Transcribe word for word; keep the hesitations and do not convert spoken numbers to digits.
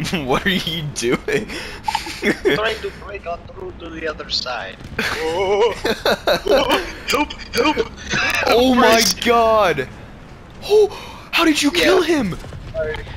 What are you doing? Trying to break on through to the other side. Oh, oh, help! Help! Oh my Brace. god! Oh, how did you Yeah. kill him? Sorry.